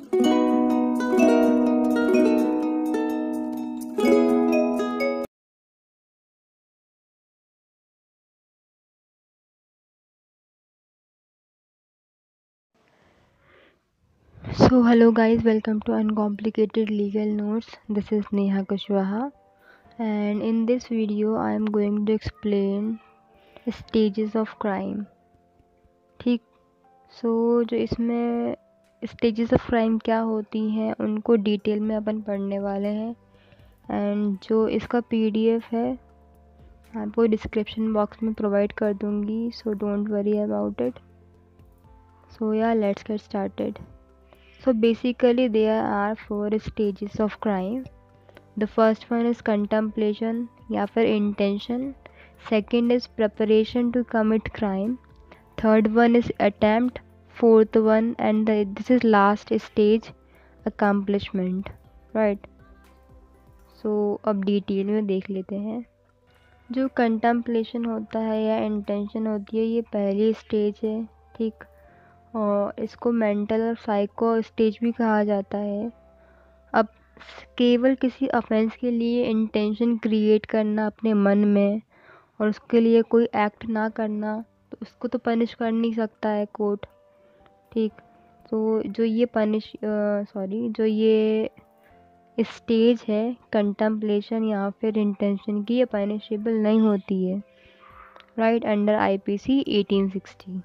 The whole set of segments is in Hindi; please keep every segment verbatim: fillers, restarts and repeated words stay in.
So hello guys, welcome to Uncomplicated Legal Notes. This is Neha Kushwaha, and in this video I am going to explain stages of crime. ठीक, so जो इसमें stages of crime क्या होती हैं उनको डिटेल में अपन पढ़ने वाले हैं, एंड जो इसका पीडीएफ है आपको डिस्क्रिप्शन बॉक्स में प्रोवाइड कर दूंगी, so don't worry about it. So yeah let's get started. So basically there are four stages of crime. The first one is contemplation या फिर intention. Second is preparation to commit crime. Third one is attempt. Fourth one and the, this is last stage, accomplishment. Right. So अब डिटेल में देख लेते हैं. जो contemplation होता है या intention होती है ये पहली स्टेज है. ठीक, और इसको मेंटल और साइको स्टेज भी कहा जाता है. अब केवल किसी ऑफेंस के लिए इंटेंशन क्रिएट करना अपने मन में और उसके लिए कोई एक्ट ना करना, तो उसको तो पनिश कर नहीं सकता है कोर्ट. ठीक, तो जो ये पनिश सॉरी जो ये स्टेज है कंटेम्पलेशन या फिर इंटेंशन की, ये पनिशेबल नहीं होती है. Right, under IPC eighteen sixty.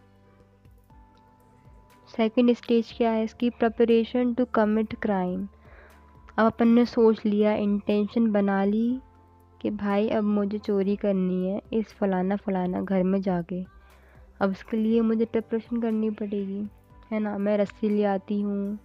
Second stage क्या है इसकी? Preparation to commit crime. अब अपन ने सोच लिया, इंटेंशन बना ली कि भाई अब मुझे चोरी करनी है इस फलाना फलाना घर में जाके. अब इसके लिए मुझे प्रिपरेशन करनी पड़ेगी, है ना. मैं रस्सी ले आती हूँ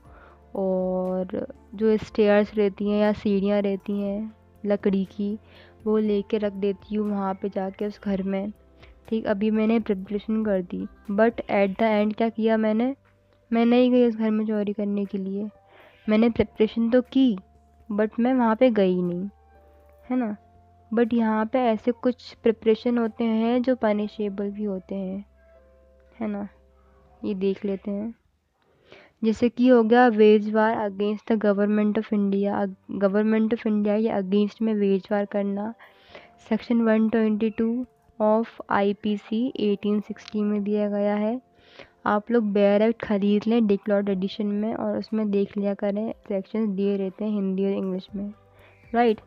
और जो स्टेयर्स रहती हैं या सीढ़ियाँ रहती हैं लकड़ी की, वो लेके रख देती हूँ वहाँ पे जाके उस घर में. ठीक, अभी मैंने प्रिपरेशन कर दी, बट एट द एंड क्या किया मैंने? मैं नहीं गई उस घर में चोरी करने के लिए. मैंने प्रिपरेशन तो की बट मैं वहाँ पे गई नहीं, है ना. बट यहाँ पे ऐसे कुछ प्रिपरेशन होते हैं जो पनिशेबल भी होते हैं, है ना. ये देख लेते हैं. जैसे कि हो गया wage war against the government of India. Government of India के अगेंस्ट में वेज वार करना section one twenty two of IPC eighteen sixty में दिया गया है. आप लोग बेयर एक्ट ख़रीद लें डिक्लॉर्ड एडिशन में और उसमें देख लिया करें, सेक्शन दिए रहते हैं हिंदी और इंग्लिश में. राइट.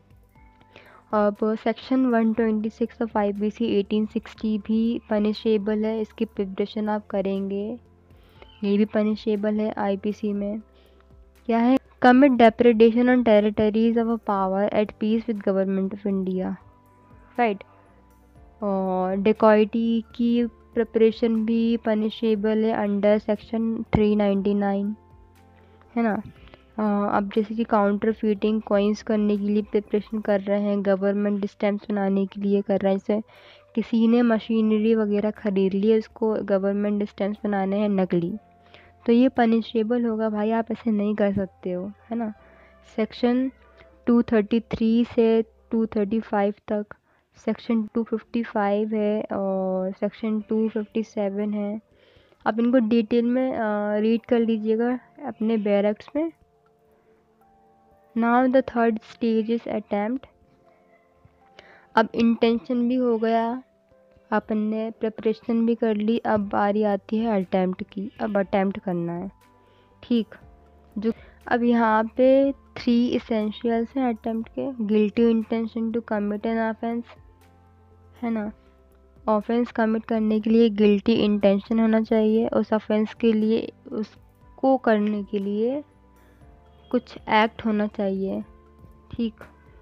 अब section one twenty six of IPC eighteen sixty भी पनिशेबल है. इसकी प्रिपरेशन आप करेंगे, ये भी पनिशेबल है आईपीसी में. क्या है? Commit depredation on territories of a power at peace with government of India. Right. और डेकॉइटी की प्रिपरेशन भी पनिशेबल है under section three ninety nine, है ना. अब जैसे कि काउंटर फीटिंग कॉइन्स करने के लिए प्रिपरेशन कर रहे हैं, गवर्नमेंट स्टैम्प्स बनाने के लिए कर रहे हैं. जैसे किसी ने मशीनरी वगैरह ख़रीद ली है, उसको गवर्नमेंट स्टैम्प्स बनाने हैं नकली, तो ये पनिशेबल होगा भाई. आप ऐसे नहीं कर सकते हो, है ना. सेक्शन टू थर्टी थ्री से टू थर्टी फाइव तक, सेक्शन टू फिफ्टी फाइव है और सेक्शन टू फिफ्टी सेवन है. आप इनको डिटेल में रीड कर लीजिएगा अपने बैरक्स में. Now the third stage is attempt. अब इंटेंशन भी हो गया, अपन ने प्रिपरेशन भी कर ली, अब बारी आती है अटैम्प्ट की. अब अटैम्प्ट करना है. ठीक, जो अब यहाँ पे थ्री इसेंशियल्स हैं अटैम्प्ट के. Guilty intention to commit an offence, है ना. ऑफेंस कमिट करने के लिए गिल्टी इंटेंशन होना चाहिए. उस ऑफेंस के लिए, उसको करने के लिए कुछ एक्ट होना चाहिए. ठीक,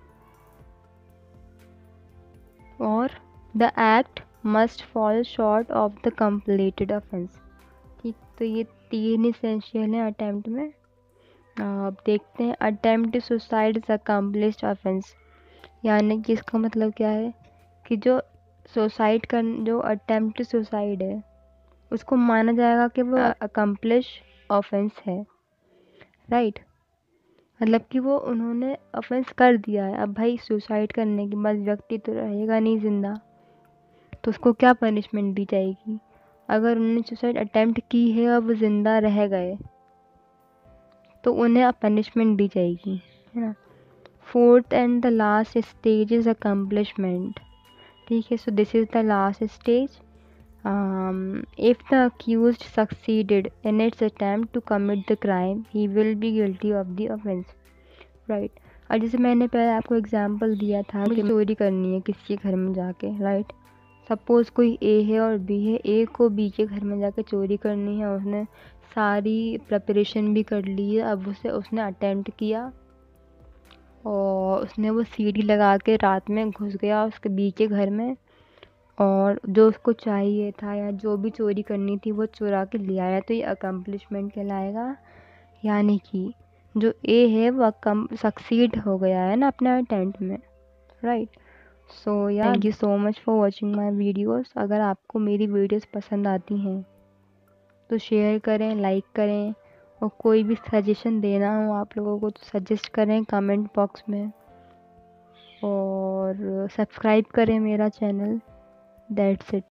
और the act must fall short of the completed offence. ठीक, तो ये तीन इसेंशियल हैं अटैम्प्ट में. अब देखते हैं attempt suicide is accomplished offence. यानी कि इसका मतलब क्या है कि जो सुसाइड कर जो अटैम्प्ट सुसाइड है उसको माना जाएगा कि वो अकम्प्लिश ऑफेंस है. राइट, मतलब कि वो उन्होंने ऑफेंस कर दिया है. अब भाई सुसाइड करने के बाद व्यक्ति तो रहेगा नहीं जिंदा, तो उसको क्या पनिशमेंट दी जाएगी? अगर उन्होंने सुसाइड अटैम्प्ट की है और वो ज़िंदा रह गए, तो उन्हें पनिशमेंट दी जाएगी, है ना। Fourth and the last stage is accomplishment, ठीक है। So this is the last stage. If the accused succeeded in its attempt to commit the crime he will be guilty of the offence, right. और जैसे मैंने पहले आपको एग्जांपल दिया था कि चोरी करनी है किसी के घर में जाके, राइट। सपोज़ कोई ए है और बी है, ए को बी के घर में जाके चोरी करनी है, उसने सारी प्रिपरेशन भी कर ली है। अब उसे उसने अटेम्प्ट किया और उसने वो सीढ़ी लगा के रात में घुस गया उसके बी के घर में, और जो उसको चाहिए था या जो भी चोरी करनी थी वो चुरा के ले आया, तो ये अकम्पलिशमेंट कहलाएगा। यानी कि जो ए है वो कम सक्सीड हो गया है ना अपने अटेम्प्ट में, right. So yeah thank you so much for watching my videos. अगर आपको मेरी वीडियोस पसंद आती हैं तो शेयर करें, लाइक करें, और कोई भी सजेशन देना हो आप लोगों को तो सजेस्ट करें कमेंट बॉक्स में, और सब्सक्राइब करें मेरा चैनल। That's it.